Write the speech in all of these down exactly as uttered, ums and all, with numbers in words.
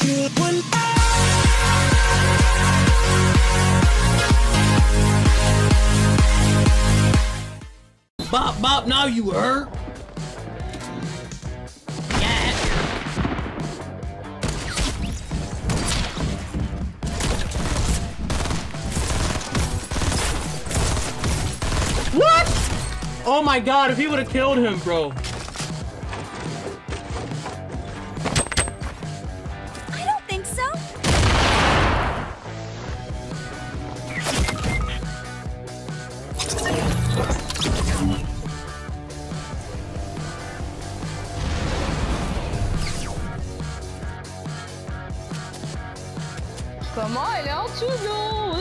Bop, bop, now you hurt. Yeah. What? Oh my god, if he would have killed him, bro. I don't think so. Comment elle est en dessous, non?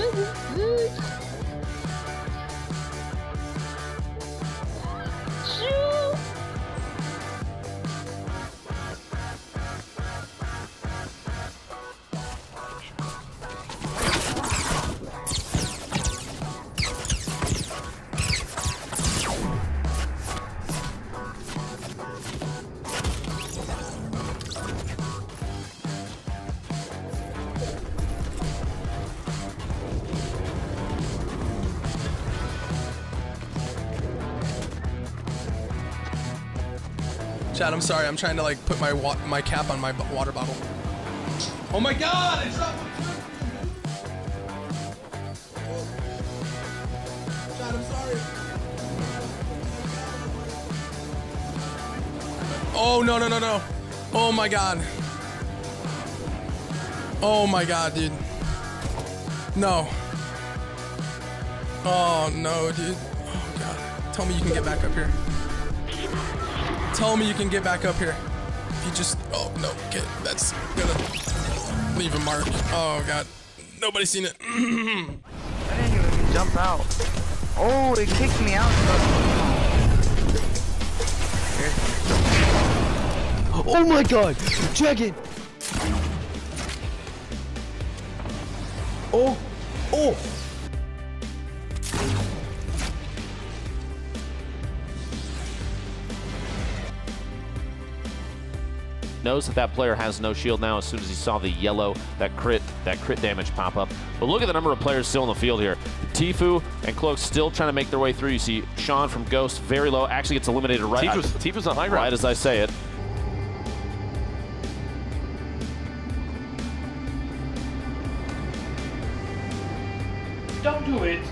Chad, I'm sorry. I'm trying to like put my wa my cap on my water bottle. Oh my god! I dropped my Chad, I'm sorry. Oh no no no no! Oh my god! Oh my god, dude! No! Oh no, dude! Oh god! Tell me you can get back up here. Tell me you can get back up here. If you just, oh no, okay, that's gonna leave a mark. Oh god, nobody's seen it. I didn't even jump out. Oh, it kicked me out. Oh my god, dragon. Oh, oh. Knows that that player has no shield now as soon as he saw the yellow, that crit, that crit damage pop up. But look at the number of players still in the field here. Tfue and Cloak still trying to make their way through. You see Sean from Ghost very low, actually gets eliminated right. Tfue's, Tfue's on high ground. Right as I say it. Don't do it.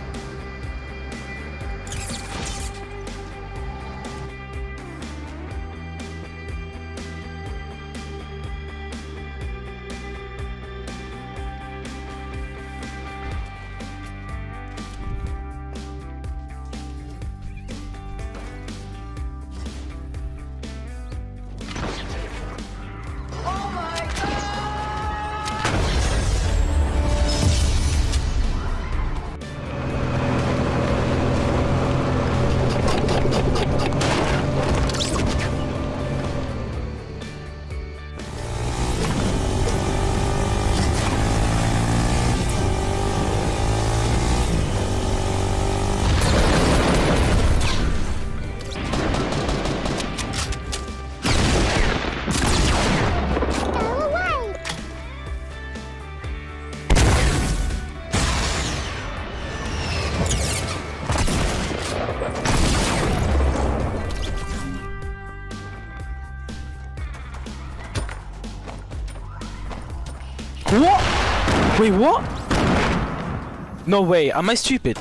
What? Wait, what? No way, am I stupid?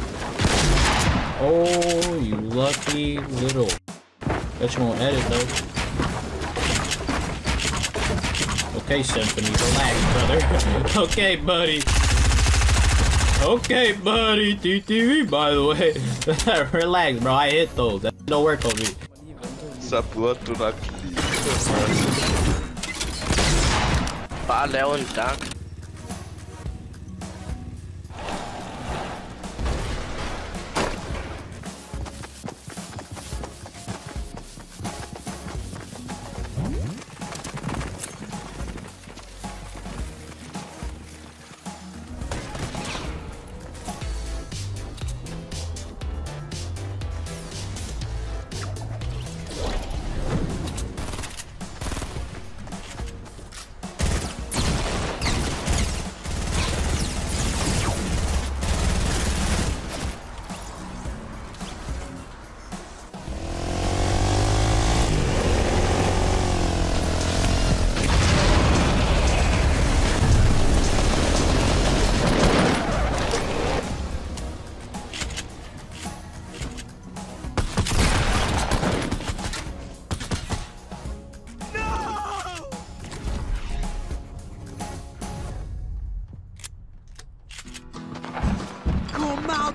Oh, you lucky little. Bet you won't edit though. Okay, Symphony, relax, brother. Okay, buddy. Okay, buddy. T T V, by the way. Relax, bro. I hit those. That don't work on me. Sapua tu nakli. Valeu, tak.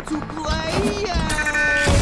to play! Yay!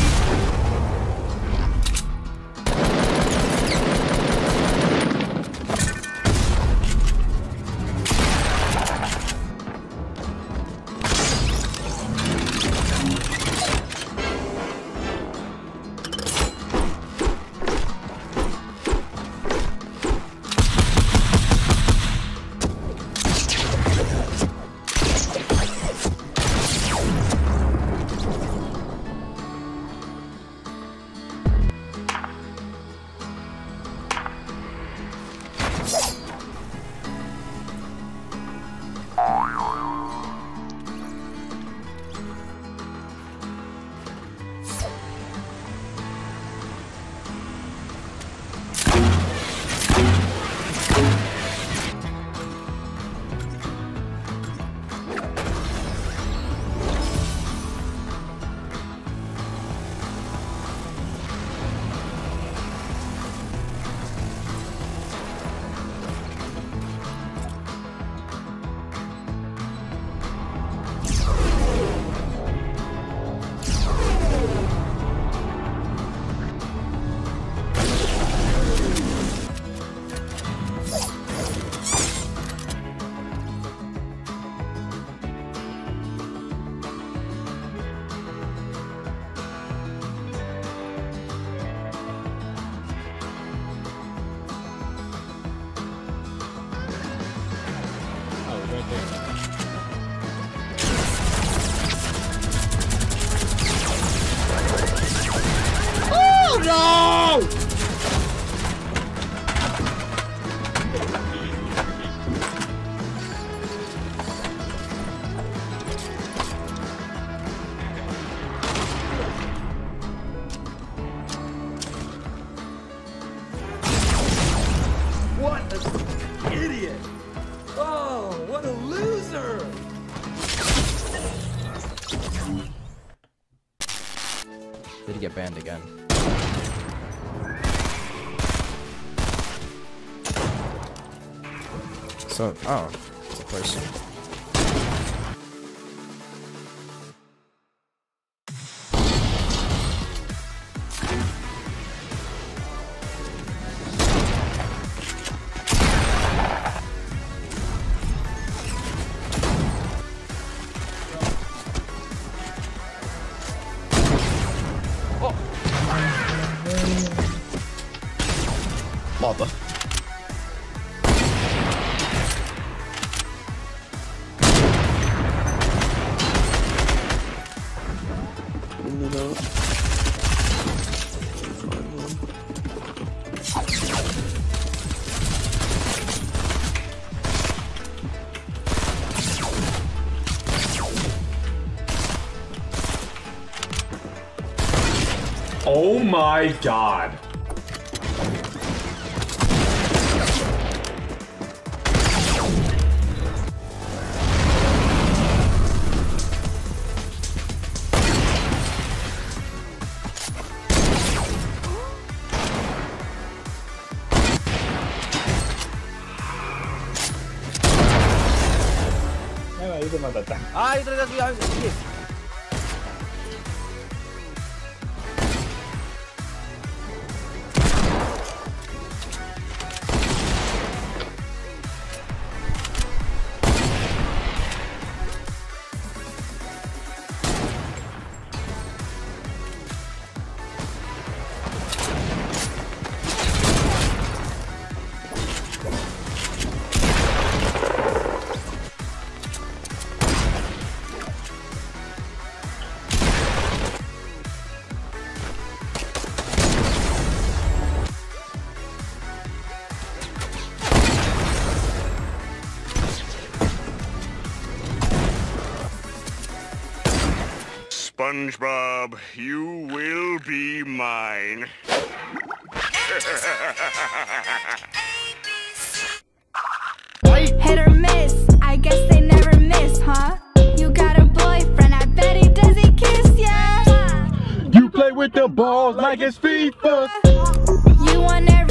Did he get banned again? So, oh, it's a person. Mother. Oh my god. Ah, itu udah bilang sedikit. SpongeBob, you will be mine. Hit or miss, I guess they never miss, huh? You got a boyfriend, I bet he does he kiss ya? You play with the balls like it's FIFA. You want every